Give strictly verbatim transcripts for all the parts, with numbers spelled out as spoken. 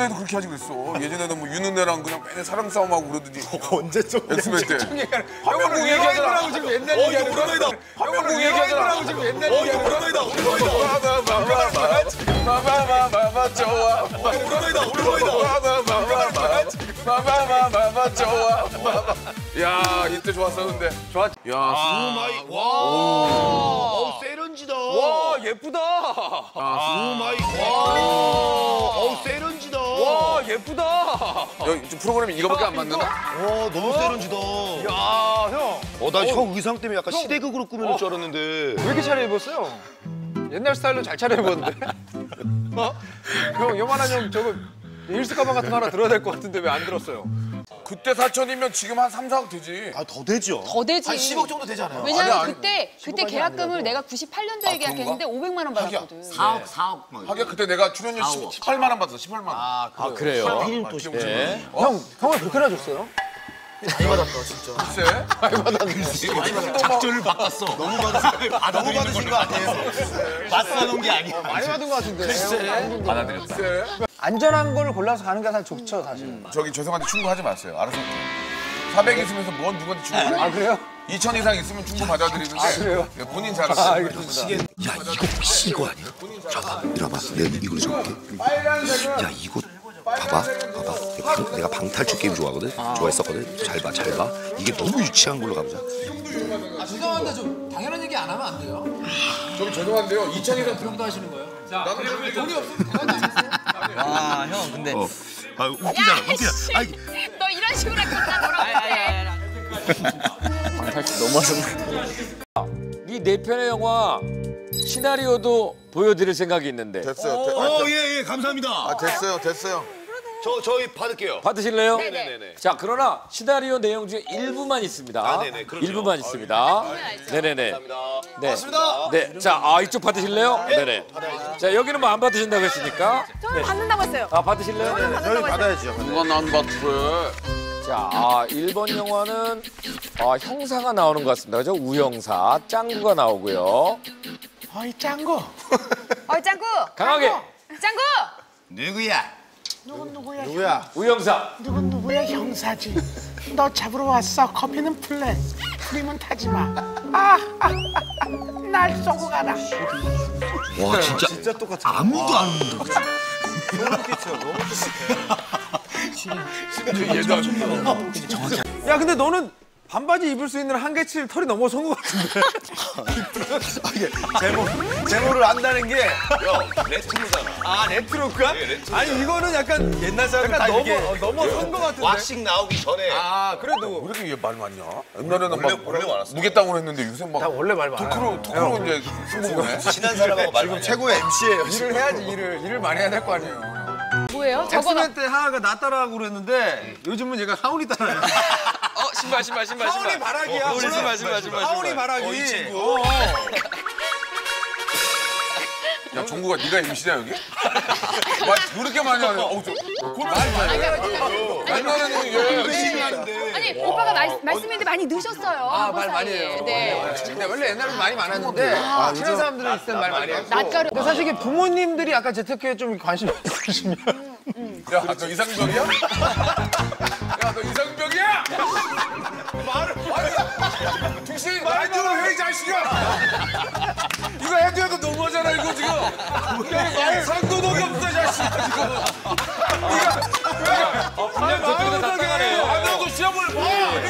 예전에도 그렇게 하지 그랬어. 예전에는 뭐 윤은혜랑 그냥 맨날 사랑 싸움하고 그러더니. 언제 좀 엑스맨 때. 형은 얘기하더라고 지금 옛날 얘기하는 거야. 형은 얘기하더라고 지금 옛날 얘기하는 거야. 마마마마마 좋아. 오랜만이다 오랜만이다. 마마마마마 좋아. 야 이때 좋았었는데. 좋았. 야. 오마이 와. 어 세련지다. 와 예쁘다. 오마이 와. 어 세련지다. 와 예쁘다. 여기 좀 프로그램이 이거밖에 안 맞는다. 와 너무 세련지다. 야 형. 어 나 형 의상 때문에 약간 시대극으로 꾸며놓을 줄 알았는데. 왜 이렇게 차려입었어요? 옛날 스타일로 잘 차려입었는데? 어? 형 요만한 형 저거 일스 가방 같은 거 하나 들어야 될 것 같은데 왜 안 들었어요? 그때 사천이면 지금 한 삼, 사억 되지. 아 더 되죠. 더 되지. 한 십억 정도 되지 않아요? 왜냐면 아니, 아니. 그때 그때 계약금을 내가 구십팔 년도에 아, 계약했는데 오백만 원 받았거든. 사억, 사억. 하긴 그때 내가 출연료 십팔만 원 받았어. 십팔만 원. 아 아 그래요? 필름 또 네. 형 형을 그렇게나 줬어요? 많이 받았다 진짜. 글쎄. 작전을 바꿨어. 너무 받으신 아 너무 받으신 거 아니에요? 맞서놓은 게 아니야. 많이 받은 것 같은데. 받아들였다. 글쎄. 안전한 걸 골라서 가는 게 사실 좋죠 사실. 저기 죄송한데 충고하지 마세요. 알아서. 사백 있으면서 뭔 누구한테 충고? 아 그래요? 이천 이상 있으면 충고 받아들이는데. 아, 그래요? 네, 본인 잘하세요. 아, 알겠습니다. 야 이거 혹시 이거 아니야? 잠깐 들어봐 내가 이걸로 적을게. 야 이거 봐봐 봐봐 내가, 방, 내가 방탈출 게임 좋아하거든. 좋아했었거든. 잘 봐 잘 봐. 이게 너무 유치한 걸로 가보자. 아 죄송한데 좀 당연한 얘기 안 하면 안 돼요? 저기 죄송한데요. 이천 이상 그럼도 하시는 거예요? 나는 돈이 없으면 대답 안 했어요? 아, 형, 근데. 어. 아 웃기잖아 웃기잖아. 아이 너 이런 식으로 했구나 너랑. 이 네 편의 영화 시나리오도 보여드릴 생각이 있는데 됐어요. 되, 어 예 예 감사합니다. 아 됐어요. 됐어요. 저 저희 받을게요. 받으실래요? 네네. 자 그러나 시나리오 내용 중에 일부만 있습니다. 아, 네네, 그럼요. 일부만 있습니다. 네네네. 감사합니다. 네. 고맙습니다. 네. 자 아, 이쪽 받으실래요? 네네. 자 여기는 뭐 안 받으신다고 했으니까. 저는 받는다고 했어요. 아 받으실래요? 네네. 받는다고 했어요. 누가 난 받으래? 자 아, 일 번 영화는 아, 형사가 나오는 것 같습니다. 그죠? 우형사 짱구가 나오고요. 어이 짱구 어이 짱구. 강하게 짱구. 누구야? 누군 누구야? 누구야? 우형사. 누군 누구야 형사지 너 잡으러 왔어 커피는 플랜 프림은 타지 마아날 쏘고 가라 와 진짜 진짜 똑같아. 아무도 안 웃는다. 너무 똑같아. 너무 똑같아. 야 근데 너는 반바지 입을 수 있는 한계치를 털이 넘어선 것 같은데. 제모 제모를 안다는 게 형, 레트로잖아. 아 레트로가? 네, 레트로. 아니 이거는 약간 옛날 사람 다 약간 넘어 이게 어, 넘어선 것 같은데. 왁싱 나오기 전에. 아 그래도 왜 이렇게 얘 말 많냐? 옛날에는 원래- 막 원래 많았어. 무게땅으로 했는데 요새 막 나 원래 말 많아. 토크로 토크로 이제 승부네. 친한 사람하고 말 많이 최고의 엠씨예요. 일을 해야지 일을 일을 많이 해야 될 거 아니에요. 뭐예요? 저거는 엑스맨 때 하하가 나 따라하고 그랬는데 요즘은 얘가 하온이 따라해. 어 신발 신발 신발 하온이 바라기야. 어, 신발 신발 신발 하온이 바라기. 어, 이 친구. 어. 야 종구가 네가 엠씨냐 여기? 말 그렇게 많이 하네. 어우 저 그걸 많이 많이 해. 옛날에는 얘 열심히 하는데. 아니 오빠가 말, 말씀했는데 많이 넣으셨어요. 아, 그 말 많이 사이에. 해요. 네. 근데 원래 옛날에는 말이 많았는데 친한 사람들은 있을 땐 말 많이 했고. 낯가려. 근데 사실 이게 부모님들이 약간 재테크에 좀 관심이 있으시면 야 너 이상병이야? 야 너 이상병이야? 말을 아니 두시 라디오를 해 이 자식아! 이거 해도 해도 너무하잖아 이거 지금. 말 상도덕이 없어 이 자식아 지금. 분명 저쪽에서 다 따가네요. 안 나오고 시험을 봐.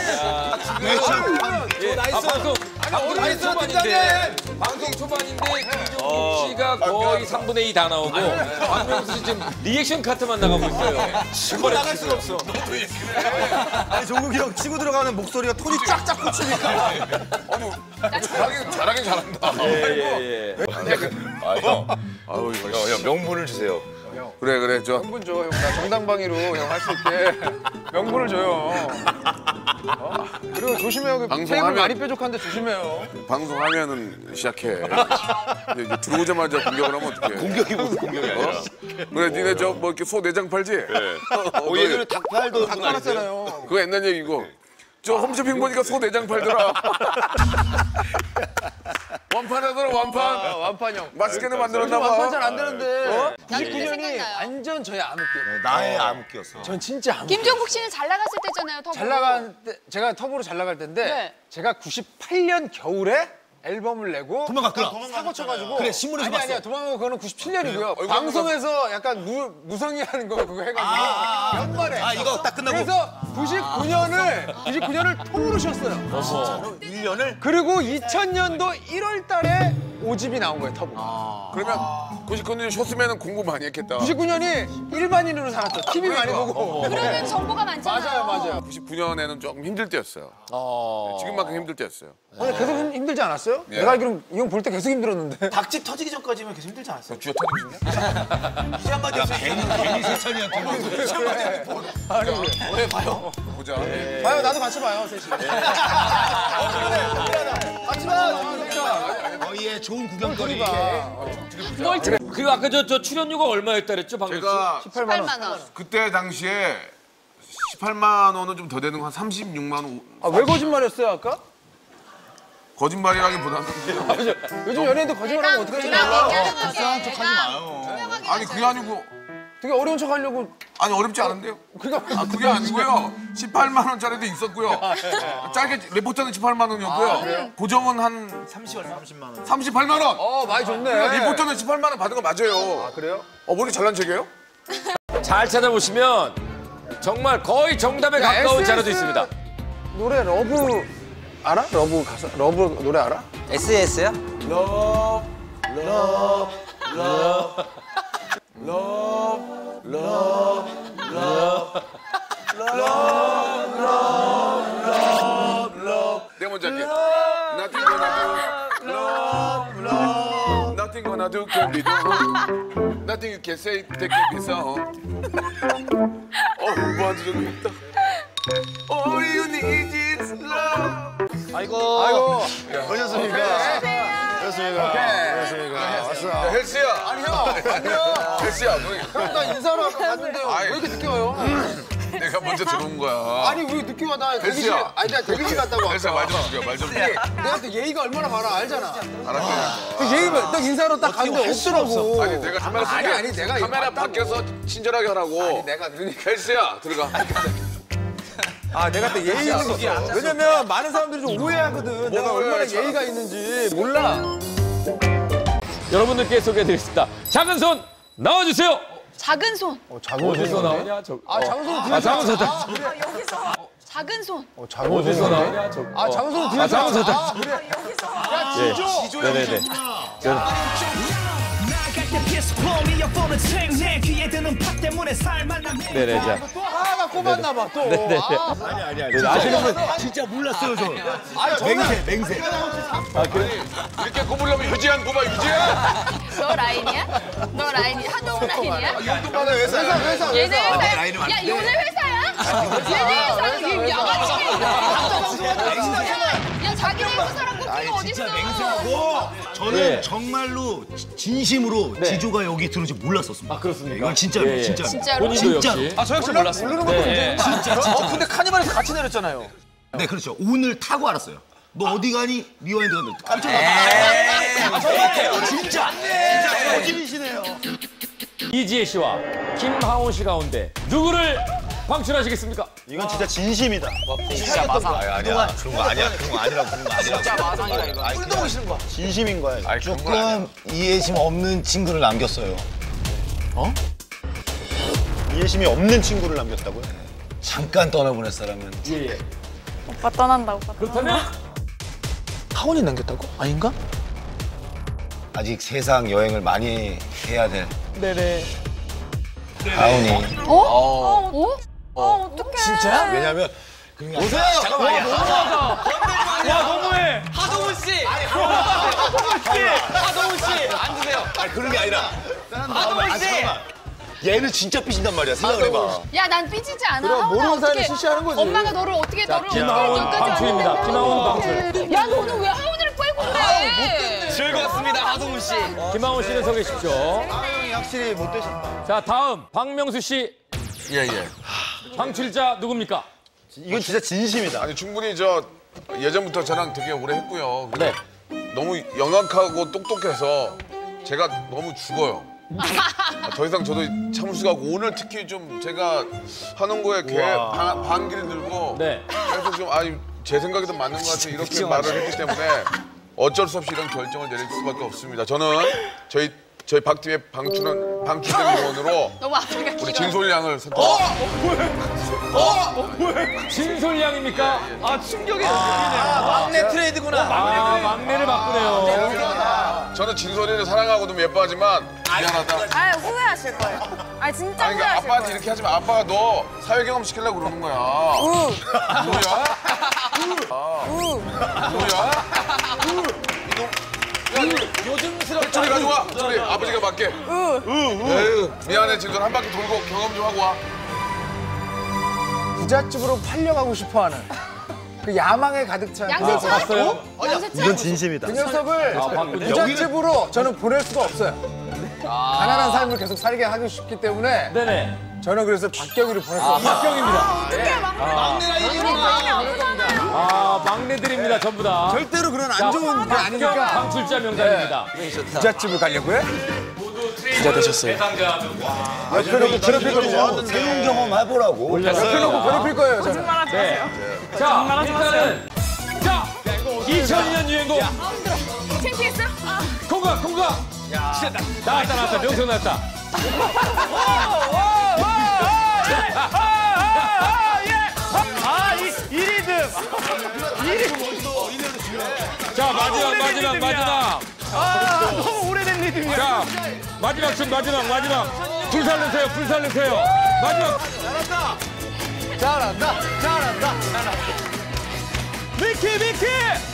예. 아, 방송 방송 나이스 초반인데 방송 초반인데 김종국 씨가 거의 삼분의 이 다 나오고 박명수 씨 지금 리액션 카트만 나가고 있어요. 치고 나갈 수가 없어. 아니 종국이 형 치고 들어가는 목소리가 톤이 쫙쫙 꽂히니까. 아니 잘하긴 잘하긴 잘한다. 예예예. 아, 형. 아유, 형, 형, 명분을 주세요. 그래 그래 저 명분 줘. 형. 나 정당방위로 형 할 수 있게 명분을 줘요. 어? 그리고 조심해요. 방송하면- 테이블 많이 뾰족한데 조심해요. 방송하면은 시작해. 근데 이제 들어오자마자 공격을 하면 어떡해? 공격이 무슨 공격이 아니라. 그래 니네 저 뭐 이렇게 소 내장 팔지? 어, 예전에 닭팔도 다 깔았잖아요. 그거 옛날 얘기고 저 홈쇼핑 보니까 소 내장 팔더라. 완판 하더라 완판. 어, 완판형. 맛있게는 만들었나 봐. 완판 잘 안 되는데. 구십구 년이 생각나요. 완전 저의 암흑기예요. 나의 암흑기였어. 전 진짜 암흑기. 김종국 씨는 잘 나갔을 때잖아요. 터보. 잘 나갈 때, 제가 터보로 잘 나갈 때인데 네. 제가 구십팔 년 겨울에 앨범을 내고 도망갔구나. 사고 쳐가지고 그래, 신문에서 아니 봤어. 아니야 도망간 거 그거는 구십칠 년이고요. 얼굴 방송에서 약간 무, 무성의하는 거 그거 해가지고 연말에 아, 이거 딱 끝나고. 그래서 구십구 년을 구십구 년을 통으로 쉬었어요. 일 년을? 그리고 이천 년도 일월 달에 오집이 나온 거예요 터보. 그러면 구십구 년 쉬었으면 공부 많이 했겠다. 구십구 년이 일반인으로 살았죠. 티비 많이 보고. 그러면 정보가 많잖아요. 맞아요 맞아요. 구십구 년에는 조금 힘들 때였어요. 네, 지금만큼 힘들 때였어요. 근데 계속 힘- 힘들지 않았어요? 예. 내가 알기로는 이 형 볼 때 계속 힘들었는데. 닭집 터지기 전까지면 계속 힘들지 않았어? 쥐어 터지고 싶냐? 이제 한마디 했어. 괜히, 괜히 세찬이한테. 왜 봐요? 보자. 봐요 나도 같이 봐요 셋이. 같이 봐. 너희의 좋은 구경거리. 그리고 아까 저, 저 출연료가 얼마였다 그랬죠, 방금 씨? 제가 십팔만 원. 그때 당시에 십팔만 원은 좀 더 되는 거 한 삼십육만 원. 아, 왜 거짓말했어요 아까? 거짓말이라기보다는 요즘 연예인들 거짓말하면 어떡하지 몰라. 불쌍한 척하지 마요. 아니 그게 아니고 되게 어려운 척 하려고. 아니 어렵지 않은데요? 그러니까 아 그게 아니고요. 십팔만 원짜리도 있었고요. 짧게 리포터는 십팔만 원이었고요. 고정은 한 삼십만 원. 삼십팔만 원. 어 많이 좋네. 리포터는 십팔만 원 받은 거 맞아요. 아 그래요? 어 머리 잘난 척이에요? 잘 찾아보시면 정말 거의 정답에 야, 가까운 에스에스 자료도 있습니다. 노래 러브 알아? 러브 가사 러브 노래 알아? 에스에스야? 내가 먼저 할게. Nothing gonna do. Love, love. Nothing gonna do can be done. Nothing you can say that can be so. 어, 뭐한테 좀 했다. All you need is love. 아이고. 아이고. 오셨습니까? 오셨습니까? 오셨습니까? 왔어. 헬스야. 아니 형 아니요. 헬스야. 너, 형 나 인사로 아까 갔는데요. 아이. 왜 이렇게 늦게 와요? 내가 먼저 들어온 거야. 아니 왜 늦게 와? 나 대기실 헬스야. 아니 나 대기실 갔다고 왔어. 헬스야 말 좀 죽여. 말 좀 죽여. 내가 또 예의가 얼마나 많아 알잖아. 알았게. 그 예의가 딱 인사로 딱 갔는데 없더라고. 아니 내가 카메라 아니 밖에- 아니 내가 이거 카메라 봤다고. 밖에서 친절하게 하라고. 아니 내가 그러니까 헬스야 들어가. 아 내가 또 예의 있는 거 왜냐면 많은 사람들이 좀 오해하거든. 내가 오해, 얼마나 잘- 예의가 있는지 몰라. 여러분들께 소개해드리겠습니다. 작은 손 나와주세요. 작은 손. 어디서 나오냐? 저, 아 장소는 아, 뒤에서. 작은 손. 아, 여기서. 작은 손. 어디서 나오냐? 저, 아 장소는 뒤에서. 아, 작은 손. 아, 그래. 야 지조. 네네네. 네네, 자. 또 하나가 꼽았나 봐 또. 네네. 아, 아니, 아니, 아니. 아시는 분 진짜 몰랐어요, 저. 아 저는 맹세. 이렇게 꼽으려면 유지한 꼽아 유지한. 너 라인이야? 너 라인이 한동훈 라인이야? 용돈받아 회사 회사 얘네 회사. 회사야? 라인은 야 얘네 회사야? 얘네 회사는 이 야가치게 야 자기네 회사랑 꼽기가 어딨어? 저는 예. 정말로 지- 진심으로 지조가 여기 들어온지 몰랐었습니다. 아, 그렇습니까? 이건 진짜로, 예, 예. 진짜로. 진짜로? 본인도 진짜로. 역시. 아 저 역시 몰랐어요. 모르는 것도 네. 진짜, 진짜. 어 근데 카니발에서 같이 내렸잖아요. 네, 그렇죠. 오늘 타고 알았어요. 너 어디 가니? 리와인드 가면 깜짝 놀랐어요. 진짜. 진짜 거짓이시네요. 이지혜 씨와 김하온 씨 가운데 누구를 방출하시겠습니까? 이건 진짜 진심이다. 진짜 마상. 아니야, 아니야. 그런 거 아니야. 그런 거 아니라고. 그런 거 아니라고. 진짜 마상이다 이거. 꿀도 오시는 거. 진심인 거야. 조금 이해심 없는 친구를 남겼어요. 어? 이해심이 없는 친구를 남겼다고요? 잠깐 떠나보낼 사람은 예, 예. 오빠 떠난다 오빠. 그렇다면 하원이 남겼다고? 아닌가? 아직 세상 여행을 많이 해야 될 네네. 하은이. 어? 어? 어? 어 어떡해. 진짜? 왜냐면 오세요. 잠깐만. 야 너무해. 하동훈 씨. 하동훈 씨. 하동훈 씨. 앉으세요. 아니 그런 게 아니라 하동훈 씨. 얘는 진짜 삐진단 말이야. 생각을 해봐. 야 난 삐지지 않아. 그럼 하원아, 모르는 사람이 어떡해. 실시하는 거지. 엄마가 너를 어떻게 너를 김하온 어떻게 여기까지 방출입니다. 왔는데. 김하온 방출. 야 너는 왜 하원이를 빼고 그래? 즐거웠습니다, 하동훈 씨. 김하온 씨는 서 계십시오. 확실히 못 되신다. 자 다음 박명수 씨 예예. 방출자 누굽니까? 이건 진짜 진심이다. 아니 충분히 저 예전부터 저랑 되게 오래 했고요. 네. 너무 영악하고 똑똑해서 제가 너무 죽어요. 아, 더 이상 저도 참을 수가 없고 오늘 특히 좀 제가 하는 거에 개 반- 반기를 들고 네. 그래서 좀 아니 제 생각에도 맞는 것 같아 이렇게 말을 했기 때문에 어쩔 수 없이 이런 결정을 내릴 수밖에 없습니다. 저는 저희 저희 박팀의 방출은 방출된 의원으로 너무 앞에가 우리 길어. 진솔 양을 선택합니다. 진솔양입니까? 아 충격이 충격이네요. 막내 트레이드구나. 아, 막내를 바꾸네요. 저는 진솔이를 사랑하고 좀 예뻐하지만 미안하다. 아 후회하실 거예요. 아 진짜 아니 그러니까 후회하실 아빠한테 거예요. 이렇게 하지 마. 아빠가 너 사회 경험 시키려고 그러는 거야. 우. 뭐야? 우. 뭐야? 이놈. 야, 요즘스럽다. 저리 가져와. 저리 아버지가 맞게. 에휴, 미안해 진솔 한 바퀴 돌고 경험 좀 하고 와. 부잣집으로 팔려가고 싶어하는 그 야망에 가득 찬 양세찬? 봤어요? 양세찬? 진심이다. 그 녀석을 아, 바꾸죠. 부잣집으로 저는 보낼 수가 없어요. 가난한 삶을 계속 살게 하고 싶기 때문에 네네. 저는 그래서 박경희를 보낼 수 아, 없어요. 박경입니다. 어떻게 막내? 막내가 이기는 아, 막내들입니다, 전부 다. 절대로 그런 자, 안 좋은 게 박경 아니니까 방출자 명단입니다. 부잣집을 가려고 해? 부자 되셨어요. 옆에 놓고 괴롭힐 거죠. 새로운 경험 해보라고. 옆에 놓고 괴롭힐 거예요, 저는. 네. 자, 일단은 자, 이천이 년 유행곡 창피했어? 콩가 콩가. 나왔다 나왔다 명성 나왔다. 자 마지막 마지막 마지막. 너무 오래된 리듬이야. 자 마지막 춤 마지막 마지막. 불 살리세요 불 살리세요. 마지막. 잘한다, 잘한다, 잘한다. 미키 미키.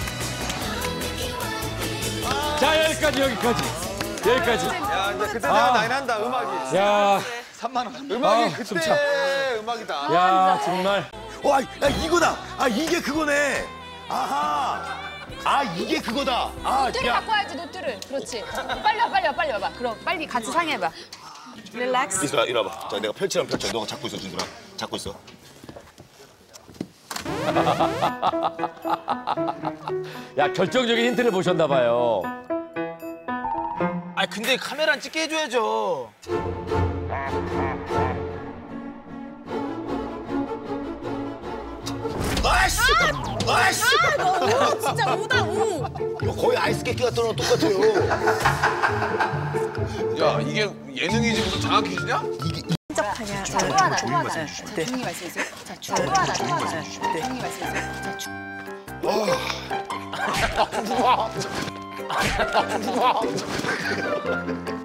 자 여기까지 여기까지 여기까지. 야, 이제 그때 되면 나이 난다, 음악이. 야, 음악이 아, 그때 숨차. 음악이다. 야 정말. 와, 야 이거다. 아 이게 그거네. 아하. 아 이게 그거다. 아, 노트를 갖고 와야지 노트를. 그렇지. 빨리 와 빨리 와 빨리 와봐. 그럼 빨리 같이 상의해봐. 릴렉스. 이슬아 이리 와봐. 자 내가 펼치라면 펼쳐. 너가 잡고 있어 준들아. 잡고 있어. 야 결정적인 힌트를 보셨나 봐요. 아 근데 카메라 안 찍게 해줘야죠. 아이씨! 아이씨! 아 너무 진짜 우다 우. 이거 거의 아이스 깨끼 같은 거랑 똑같아요. 야 이게 예능이지 무슨 장학 퀴즈냐? 자, 또 하나, 또 하나. 자, 조용히 말씀해주세요. 자, 또 하나, 또 하나. 조용히 말씀해주세요. 자, 주- 아,